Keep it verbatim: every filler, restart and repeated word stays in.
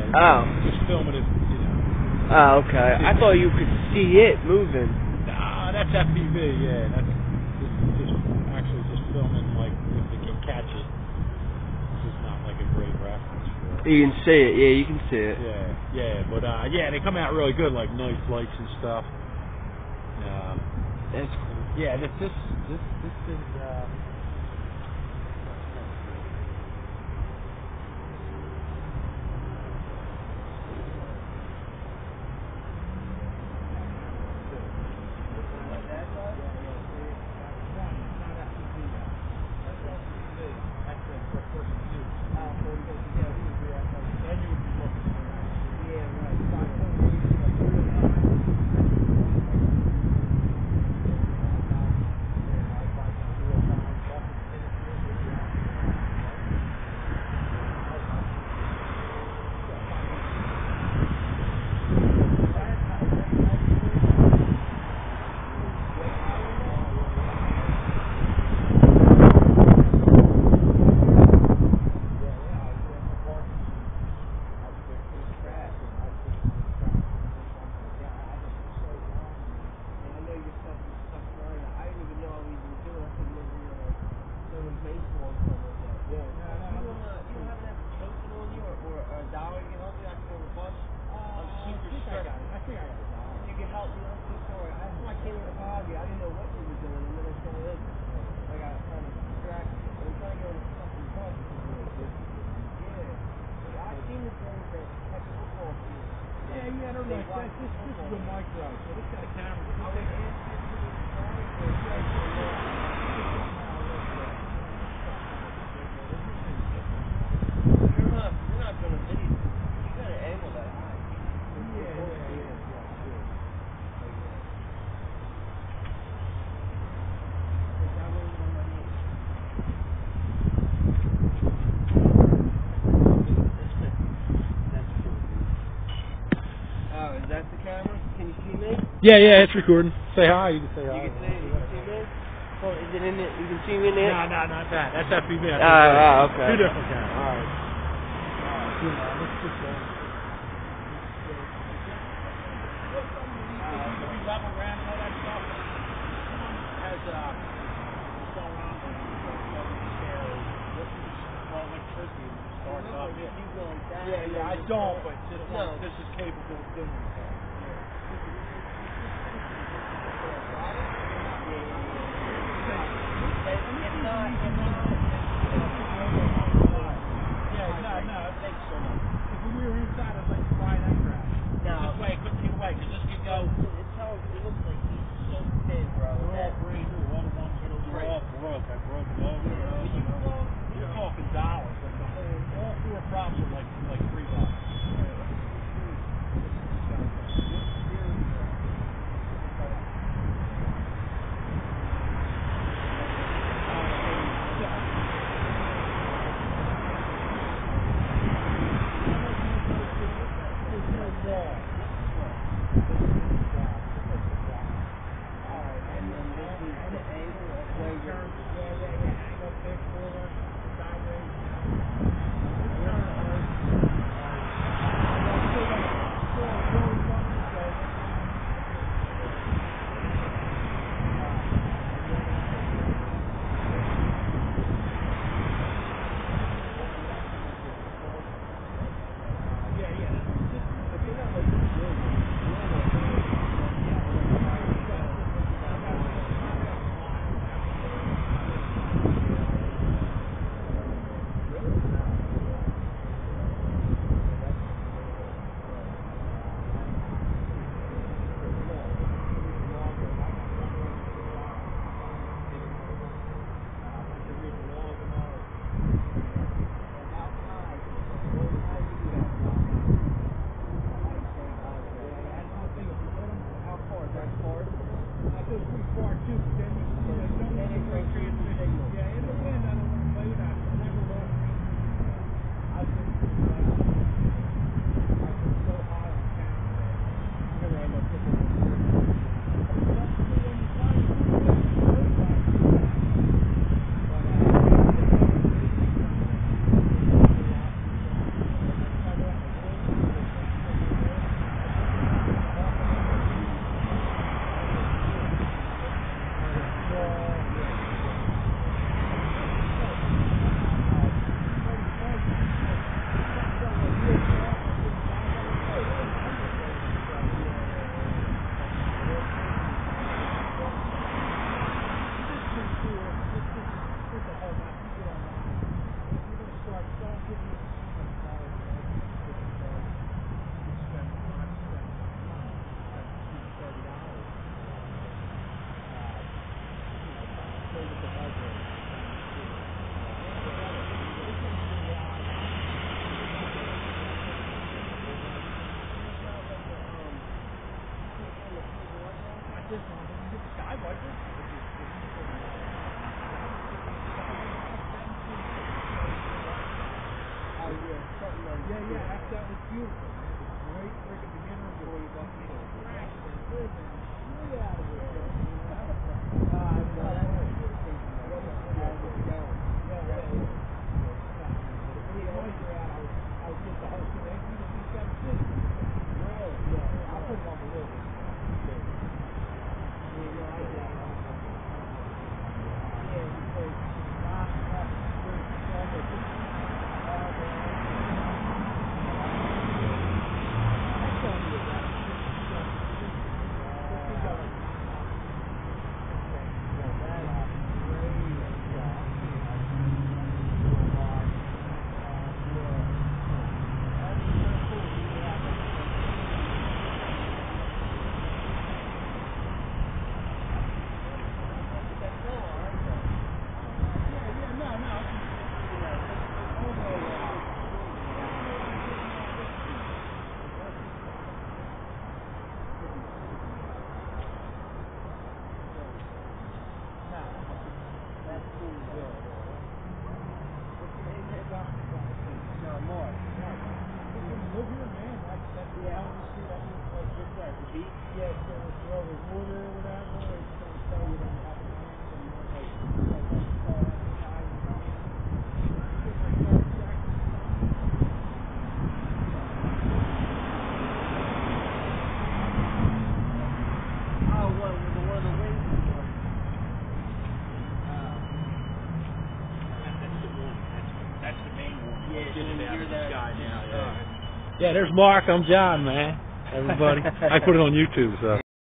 Oh. Just filming it, you know. Oh, okay. I thought you could see it moving. Nah, that's F P V, yeah. That's just, just actually just filming, like, if they can catch it. It's just not like a great reference for it. You can see it, yeah, you can see it. Yeah, yeah, but, uh, yeah, they come out really good, like, nice lights and stuff. Uh, That's cool. yeah, this, this, this, this is, uh... Yeah, yeah, it's recording. Say hi. You can say hi. You can see, you can see me? Oh, is it in it? You can see me in it? No, no, not that. That's F P V. Ah, uh, uh, okay. Two different cameras. All right. You know, let's just go. Level ran and all that stuff. Has uh, what's going on with electricity start up. Yeah, yeah, I don't, but this one, this is capable of doing that. Really? Yeah, yeah, that, that was beautiful, man. It was great freaking beginner before you bumped into it. Accident, living, way out of it, you know? Uh, I was out there. What was the guy was going? Yeah, yeah, yeah. The night you're out, I was, I was just the host of the N B C seven City. Really? Yeah, I'll put it on the list. Yeah, you know, I did. Yeah, because not, not, there's some that just, uh, yeah, so if you're over water or whatever, it's going to tell you that you have a land and you want like, like that star on the side of the land. You get like dark tracks and stuff. Oh, what? With the one of the wings? That's the warning. That's, that's the main warning. Yeah, Let's so get when it you out hear of the that, sky now. Yeah. alright. Yeah, there's Mark. I'm John, man. Everybody. I put it on YouTube, so.